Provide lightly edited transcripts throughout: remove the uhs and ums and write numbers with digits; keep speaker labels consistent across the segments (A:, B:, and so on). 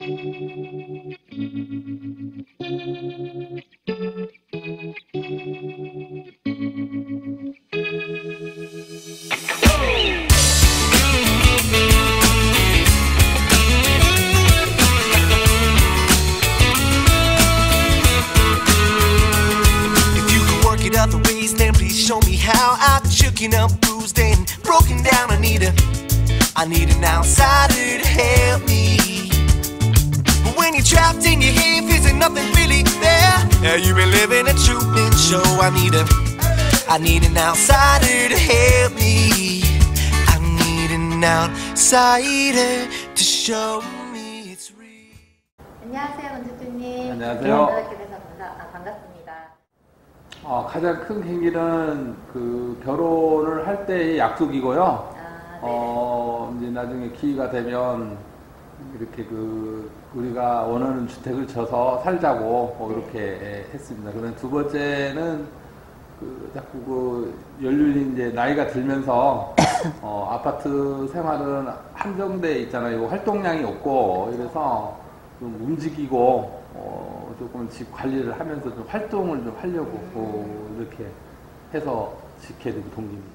A: Other ways, then please show me how. I'm shooken up, bruised and broken down. I need an outsider to help me. But when you're trapped in your head, feels like nothing really there. Yeah, you've been living a truman show. I need an outsider to help me. I need an outsider to show me it's real.
B: 안녕하세요, 건축주님.
C: 안녕하세요.
B: 뵙게 돼서 반갑습니다.
C: 가장 큰 계기는 그 결혼을 할 때의 약속이고요. 이제 나중에 기회가 되면 이렇게 우리가 원하는 주택을 져서 살자고 이렇게 했습니다. 그다음 두 번째는 자꾸 연륜이 이제 나이가 들면서 아파트 생활은 한정돼 있잖아요. 활동량이 없고 이래서 좀 움직이고 조금 집 관리를 하면서 좀 활동을 좀 하려고 이렇게 해서 짓게 된 동기입니다.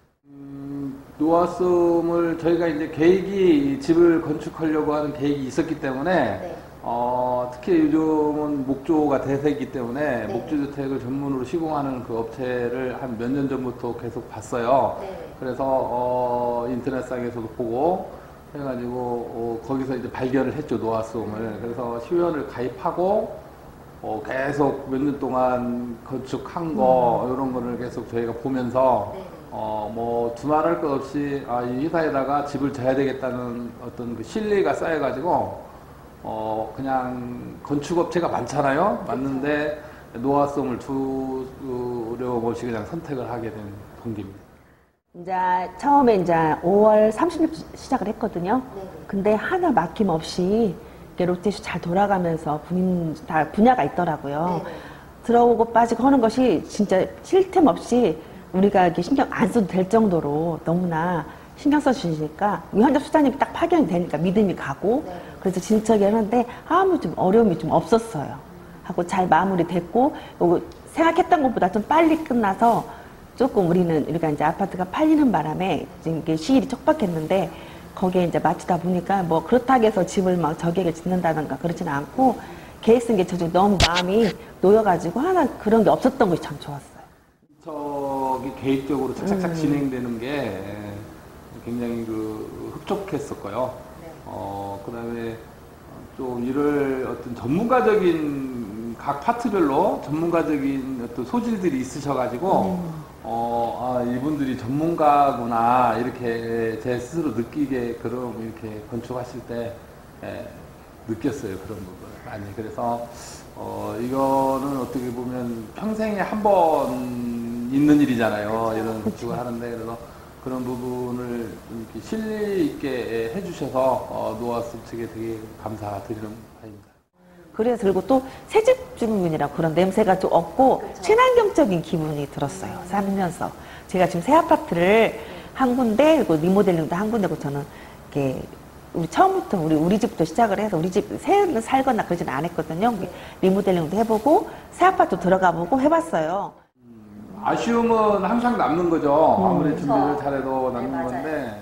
C: 노아섬을 저희가 이제 계획이 집을 건축하려고 하는 계획이 있었기 때문에 특히 요즘은 목조가 대세이기 때문에 목조주택을 전문으로 시공하는 그 업체를 한 몇 년 전부터 계속 봤어요. 그래서 인터넷상에서도 보고 해가지고 거기서 이제 발견을 했죠, 노아섬을. 그래서 시의원을 가입하고 계속 몇 년 동안 건축한 거 이런 거를 계속 저희가 보면서 뭐 두말할 것 없이 이 회사에다가 집을 져야 되겠다는 어떤 그 신뢰가 쌓여가지고 그냥 건축업체가 많잖아요. 맞는데 노아섬을 두려움없이 그냥 선택을 하게 된 동기입니다.
D: 이제 처음에 이제 5월 30일 시작을 했거든요. 근데 하나 막힘없이 롯데쇼 잘 돌아가면서 다 분야가 있더라고요. 들어오고 빠지고 하는 것이 진짜 쉴 틈 없이 우리가 이렇게 신경 안 써도 될 정도로 너무나 신경 써주시니까 우리 현장 수장님이 딱 파견이 되니까 믿음이 가고 그래서 진척이 하는데 아무 좀 어려움이 좀 없었어요. 하고 잘 마무리됐고 생각했던 것보다 좀 빨리 끝나서 조금 우리가 이제 아파트가 팔리는 바람에 지금 이게 시일이 촉박했는데 거기에 이제 맞추다 보니까 뭐 그렇다고 해서 집을 막 저기에 짓는다든가 그러지는 않고 계획 쓴 게 저쪽 너무 마음이 놓여가지고 하나 그런 게 없었던 것이 참 좋았어요.
C: 저기 계획적으로 착착착 진행되는 게 굉장히 흡족했었고요. 그다음에 좀 이를 어떤 전문가적인 각 파트별로 전문가적인 어떤 소질들이 있으셔가지고 이분들이 전문가구나 이렇게 제 스스로 느끼게 이렇게 건축하실 때 느꼈어요. 그런 부분을 많이. 그래서 이거는 어떻게 보면 평생에 한 번 있는 일이잖아요. 이런 건축을 하는데 그래서 그런 부분을 이렇게 신뢰 있게 해주셔서 노아섬 측에 되게 감사드리는 바입니다.
D: 그래서 그리고 또 새집 주민이라 그런 냄새가 좀 없고 친환경적인 기분이 들었어요. 살면서 제가 지금 새 아파트를 한 군데 그리고 리모델링도 한 군데고 저는 이렇게 처음부터 우리 집부터 시작을 해서 우리 집 새 살거나 그러지는 않았거든요. 리모델링도 해보고 새 아파트 들어가보고 해봤어요.
C: 아쉬움은 항상 남는 거죠. 아무리 준비를 잘해도 남는 건데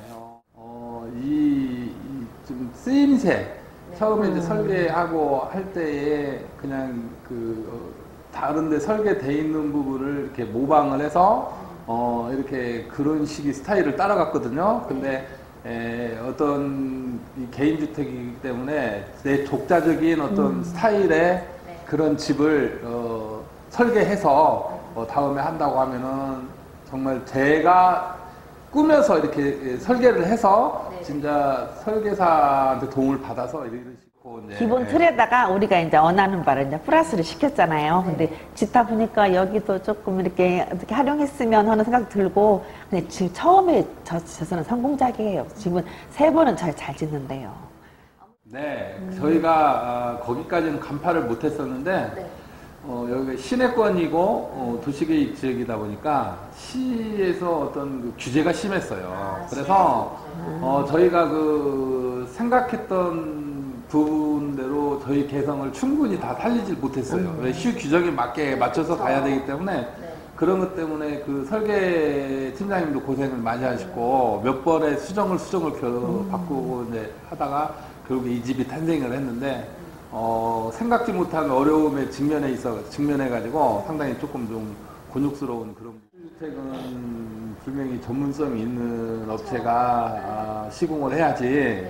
C: 좀 쓰임새 처음에 이제 설계하고 할 때에 그냥 다른 데 설계돼 있는 부분을 이렇게 모방을 해서 이렇게 그런 식의 스타일을 따라갔거든요. 근데 어떤 이 개인주택이기 때문에 내 독자적인 어떤 스타일의 그런 집을 설계해서 다음에 한다고 하면은 정말 제가 꾸며서 이렇게 설계를 해서 진짜 설계사한테 도움을 받아서 이런 식으로 이제
D: 기본 틀에다가 우리가 이제 원하는 바를 이제 플러스를 시켰잖아요. 근데 짓다 보니까 여기도 조금 이렇게 어떻게 활용했으면 하는 생각 들고 근데 지금 처음에 저는 성공작이에요. 지금 3번은 잘 짓는데요.
C: 네, 저희가 거기까지는 간파를 못했었는데 여기가 시내권이고 도시계획 지역이다 보니까 시에서 어떤 규제가 심했어요. 그래서 저희가 생각했던 부분대로 저희 개성을 충분히 다 살리질 못했어요. 시 규정에 맞게 맞춰서 가야 되기 때문에 그런 것 때문에 그 설계 팀장님도 고생을 많이 하시고 몇 번의 수정을 바꾸고 이제 하다가 결국에 이 집이 탄생을 했는데 생각지 못한 어려움에 직면해가지고 상당히 조금 좀 곤욕스러운 그런. 주택은 분명히 전문성이 있는 업체가 시공을 해야지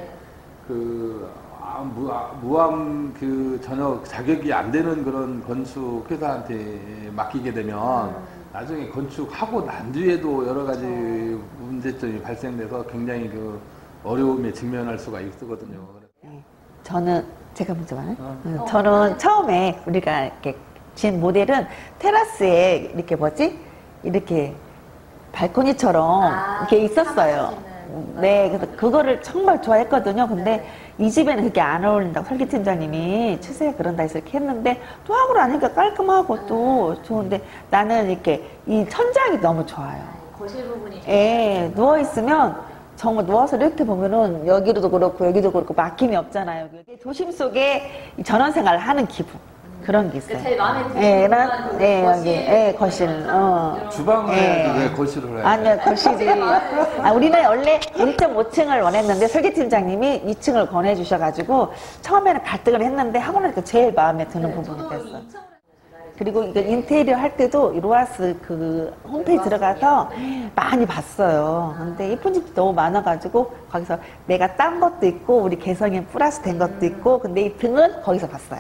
C: 무함 전혀 자격이 안 되는 그런 건축 회사한테 맡기게 되면 나중에 건축하고 난 뒤에도 여러 가지 문제점이 발생돼서 굉장히 그 어려움에 직면할 수가 있거든요.
E: 저는 제가 먼저 말해. 저는 처음에 우리가 이렇게 진 모델은 테라스에 이렇게 이렇게 발코니처럼 이렇게 있었어요. 네, 그래서 그거를 정말 좋아했거든요. 근데 이 집에는 그게 안 어울린다고 설계팀장님이 추세가 그런다 해서 이렇게 했는데 또 하고 나니까 깔끔하고 또 좋은데 나는 이렇게 이 천장이 너무 좋아요.
B: 거실 부분이
E: 예, 누워있으면 정말 누워서 이렇게 보면은 여기도 그렇고 여기도 그렇고 막힘이 없잖아요. 도심 속에 전원생활을 하는 기분. 그런 게 있어요.
B: 제일 마음에 드는
E: 여기, 거실.
C: 주방을 해야지 왜 거실을 해야 돼?
E: 아니요, 거실이. 우리는 원래 1.5층을 원했는데 설계팀장님이 2층을 권해주셔가지고 처음에는 갈등을 했는데 하고 나니까 제일 마음에 드는 부분이 됐어요. 그리고 이거 인테리어 할 때도 로아스 그 홈페이지 들어가서 많이 봤어요. 근데 이쁜 집도 너무 많아가지고 거기서 내가 딴 것도 있고 우리 개성에 플러스 된 것도 있고 근데 이 등은 거기서 봤어요.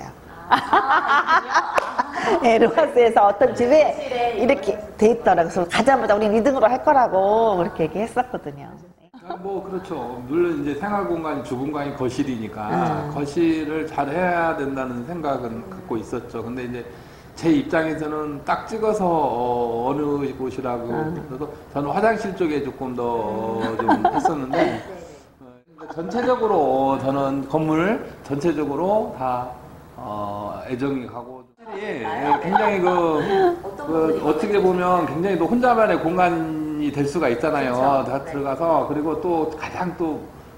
E: 네, 로아스에서 어떤 집에 이렇게 돼 있더라고요. 그래서 가자마자 우리 2등으로 할 거라고 그렇게 얘기했었거든요.
C: 뭐 그렇죠. 물론 이제 생활 공간이 주공간이 거실이니까 거실을 잘 해야 된다는 생각은 갖고 있었죠. 근데 이제 제 입장에서는 딱 찍어서 어느 곳이라고 그래서 저는 화장실 쪽에 조금 더 좀 했었는데 전체적으로 저는 건물 전체적으로 다 애정이 가고 굉장히 어떻게 보면 굉장히 또 혼자만의 공간이 될 수가 있잖아요. 그렇죠. 다 들어가서 그리고 또 가장 또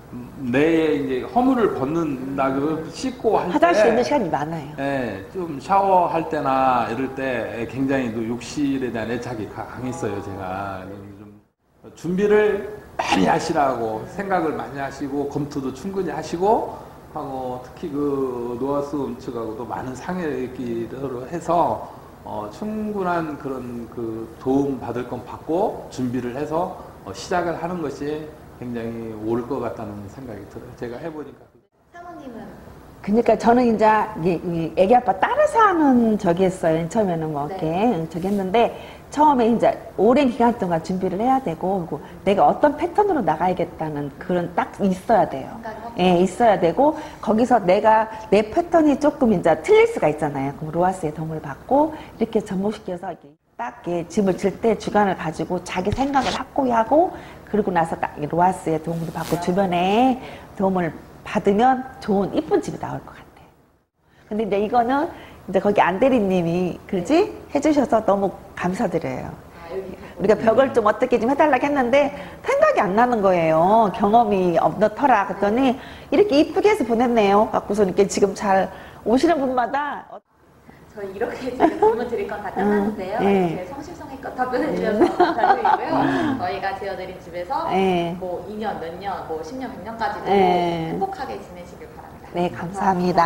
C: 내 이제 허물을 벗는다 그 씻고 할 때
E: 화장실 있는 시간이 많아요.
C: 네, 좀 샤워할 때나 이럴 때 굉장히 또 욕실에 대한 애착이 강했어요. 제가 좀 준비를 많이 하시라고 생각을 많이 하시고 검토도 충분히 하시고 하고 특히 그 노아스 측하고도 많은 상의를 해서 충분한 그런 그 도움 받을 건 받고 준비를 해서 시작을 하는 것이 굉장히 옳을 것 같다는 생각이 들어요. 제가 해보니까.
B: 사모님은?
E: 그러니까 저는 이제 애기 아빠 따라서 하는 저기 했어요. 처음에는 뭐 이렇게 저기 했는데 처음에 이제 오랜 기간 동안 준비를 해야 되고 그리고 내가 어떤 패턴으로 나가야겠다는 그런 딱 있어야 돼요. 예, 있어야 되고 거기서 내가 내 패턴이 조금 이제 틀릴 수가 있잖아요. 그럼 로아스의 도움을 받고 이렇게 접목시켜서 이렇게 딱 짐을 질 때 주관을 가지고 자기 생각을 확고히 하고 그러고 나서 딱 로아스의 도움을 받고 주변에 도움을 받으면 좋은 이쁜 집이 나올 것 같아요. 근데 이제 이거는 이제 거기 안대리님이 그지 해주셔서 너무 감사드려요. 우리가 벽을 좀 어떻게 좀 해달라고 했는데 생각이 안 나는 거예요. 경험이 없너터라 그랬더니 이렇게 이쁘게 해서 보냈네요. 갖고서 이렇게 지금 잘 오시는 분마다
B: 저희 이렇게 지금 질문 드릴 건 다 끝났는데요. 제 성실성의껏 답변해 주셔서 감사드리고요. 저희가 지어드린 집에서 뭐 2년, 몇 년, 뭐 10년, 100년까지도 행복하게 지내시길 바랍니다.
E: 네, 감사합니다.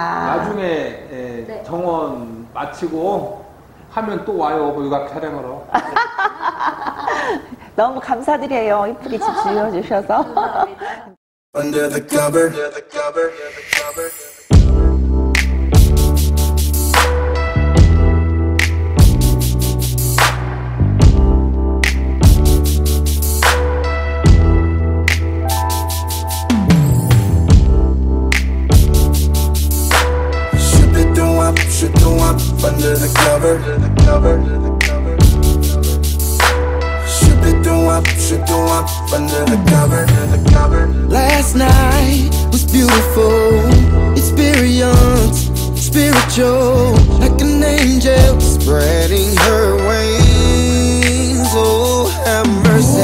C: 나중에 정원 마치고 하면 또 와요. 육아 촬영으로.
E: 너무 감사드려요. 이쁘게 집 지어주셔서.
A: Under the cover. Under the cover. Should go up under the cover. Last night was beautiful, experience, spiritual, like an angel spreading her wings. Oh, have mercy,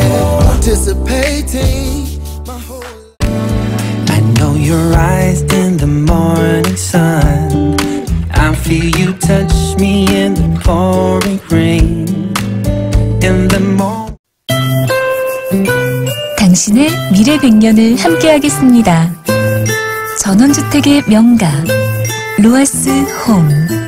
A: anticipating my whole. I know your eyes in the morning.
F: sun. I feel you touch me in the pouring rain. In the morning.
G: 당신의 미래 100년을 함께하겠습니다. 전원주택의 명가 로하스 홈.